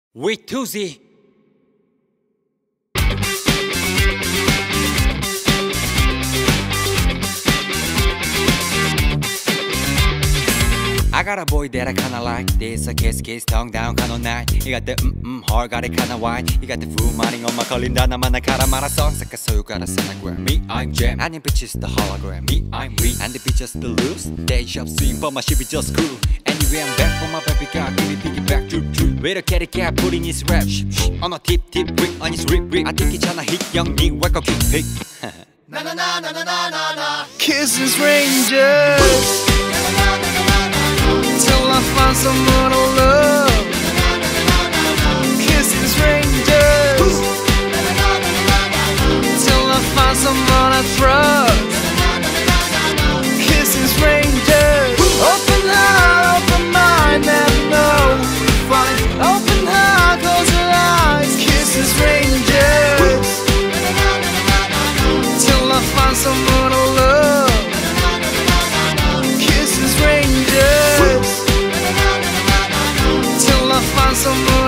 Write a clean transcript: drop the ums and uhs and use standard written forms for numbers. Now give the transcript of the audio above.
With Tuzi. I got a boy that I kinda like. This a kiss, tongue down kind of night. You got the hard, got it kinda wide. You got the full money on my collinda 나만 나 가라마라성. So you got a sonogram. Me, I'm Jam. And the bitch is the hologram. Me, I'm Reed. And the bitch just the loose. They shop swing, but my shit be just cool. Anyway, I'm back for my baby girl. Give me piggyback, droop. Way to get it, cat putting his rap. On a tip, ring on his rip. I think it's tryna hit young me, whack a kick pick. Na na na na na na na na. Kisses Rangers. Till I find someone to love. Kisses Rangers. Till I find someone I trust. Kisses Rangers. Open heart, open mind, never know. Fine. Open heart, close your eyes. Kisses Rangers. Till I find someone to love. Kisses Rangers. Till I find someone